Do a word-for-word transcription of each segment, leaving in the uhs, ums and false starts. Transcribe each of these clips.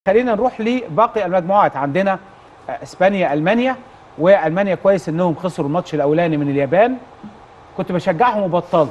خلينا نروح لباقي المجموعات. عندنا اسبانيا المانيا، والمانيا كويس انهم خسروا الماتش الاولاني من اليابان. كنت بشجعهم وبطلت،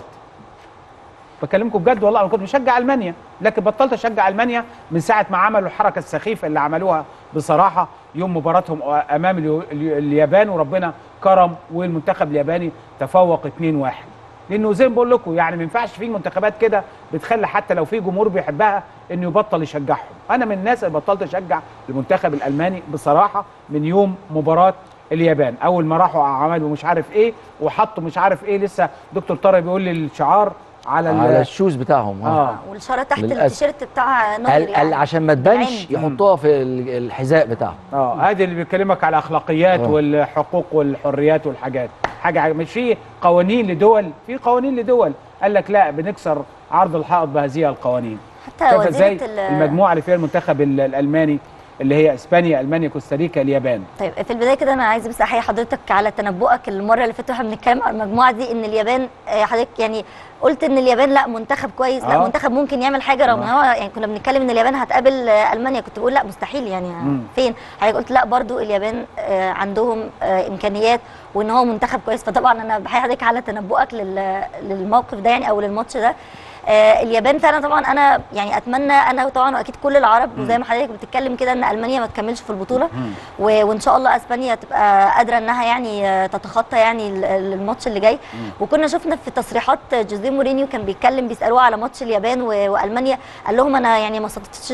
بكلمكم بجد والله. انا كنت بشجع المانيا لكن بطلت اشجع المانيا من ساعه ما عملوا الحركه السخيفه اللي عملوها بصراحه يوم مباراتهم امام اليابان، وربنا كرم والمنتخب الياباني تفوق اتنين واحد. لانه زي ما بقول لكم يعني ما ينفعش في منتخبات كده بتخلي حتى لو في جمهور بيحبها انه يبطل يشجعهم. انا من الناس اللي بطلت اشجع المنتخب الالماني بصراحه من يوم مباراه اليابان. اول ما راحوا عملوا مش عارف ايه وحطوا مش عارف ايه، لسه دكتور طارق بيقول لي الشعار على على الشوز بتاعهم اه والشاره تحت التيشيرت بتاع نظر يعني يعني عشان ما تبانش يحطوها في الحذاء بتاعهم. اه هذه اللي بيكلمك على الاخلاقيات أوه. والحقوق والحريات والحاجات. حاجه مش في قوانين لدول، في قوانين لدول قال لك لا بنكسر عرض الحائط بهذه القوانين. حتى وزيره المجموعه اللي فيها المنتخب الالماني اللي هي اسبانيا المانيا كوستاريكا اليابان. طيب في البدايه كده انا عايزه بس احيي حضرتك على تنبؤك المره اللي فاتت واحنا بنتكلم على المجموعه دي ان اليابان حضرتك يعني قلت ان اليابان لا منتخب كويس، لا آه. منتخب ممكن يعمل حاجه رغم ان هو يعني كنا بنتكلم ان اليابان هتقابل المانيا، كنت بقول لا مستحيل يعني مم. فين؟ حضرتك قلت لا برضو اليابان عندهم امكانيات وان هو منتخب كويس. فطبعا انا بحيي حضرتك على تنبؤك للموقف ده يعني او للماتش ده. آه اليابان فعلا طبعا انا يعني اتمنى انا طبعا واكيد كل العرب وزي ما حضرتك بتتكلم كده ان المانيا ما تكملش في البطوله وان شاء الله اسبانيا تبقى قادره انها يعني تتخطى يعني الماتش اللي جاي. وكنا شفنا في تصريحات جوزيه مورينيو كان بيتكلم بيسالوه على ماتش اليابان والمانيا، قال لهم انا يعني ما صادفتش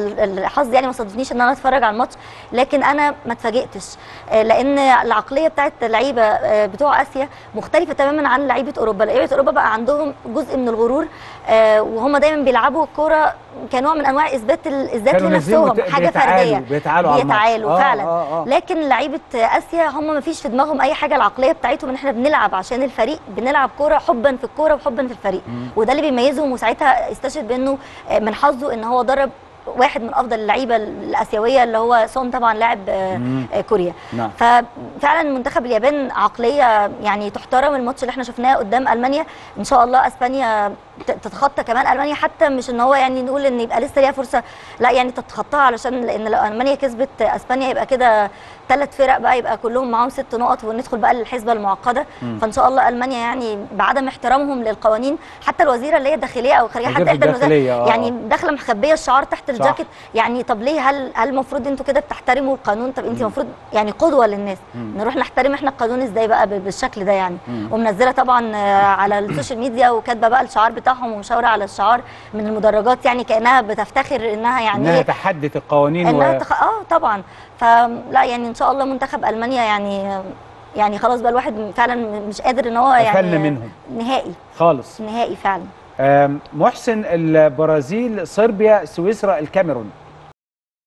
الحظ يعني ما صادفنيش ان انا اتفرج على الماتش لكن انا ما اتفاجئتش آه لان العقليه بتاعت اللعيبه آه بتوع اسيا مختلفه تماما عن لعيبه اوروبا. لعيبه اوروبا بقى عندهم جزء من الغرور آه وهم دايما بيلعبوا الكوره كنوع من انواع اثبات الذات لنفسهم، حاجه فرديه بيتعالوا بيتعالوا فعلا. آه آه. لكن لعيبه اسيا هم ما فيش في دماغهم اي حاجه، العقليه بتاعتهم ان احنا بنلعب عشان الفريق، بنلعب كوره حبا في الكوره وحبا في الفريق مم. وده اللي بيميزهم. وساعتها استشهد بانه من حظه ان هو درب واحد من افضل اللعيبه الاسيويه اللي هو سون طبعا لاعب كوريا. نعم. ففعلا منتخب اليابان عقليه يعني تحترم. الماتش اللي احنا شفناه قدام المانيا ان شاء الله اسبانيا تتخطى كمان المانيا، حتى مش ان هو يعني نقول ان يبقى لسه ليها فرصه، لا يعني تتخطاها علشان لان لو المانيا كسبت اسبانيا يبقى كده ثلاث فرق بقى يبقى كلهم معاهم ست نقط وندخل بقى للحسبه المعقده. مم. فان شاء الله المانيا يعني بعدم احترامهم للقوانين، حتى الوزيره اللي هي الداخليه او خارجيه حتى احدى الوزراء يعني داخله مخبيه الشعار تحت الجاكيت. يعني طب ليه؟ هل هل المفروض انتوا كده بتحترموا القانون؟ طب انت المفروض يعني قدوه للناس. مم. نروح نحترم احنا القانون ازاي بقى بالشكل ده يعني. مم. ومنزله طبعا على السوشيال ميديا وكاتبه بقى الشعار بتاعهم ومشاوره على الشعار من المدرجات يعني كانها بتفتخر انها يعني انها تحدت القوانين انها و... تخ... اه طبعا. فلا يعني ان شاء الله منتخب المانيا يعني يعني خلاص بقى الواحد فعلا مش قادر ان هو يعني منهم نهائي خالص نهائي فعلا. محسن البرازيل صربيا سويسرا الكاميرون.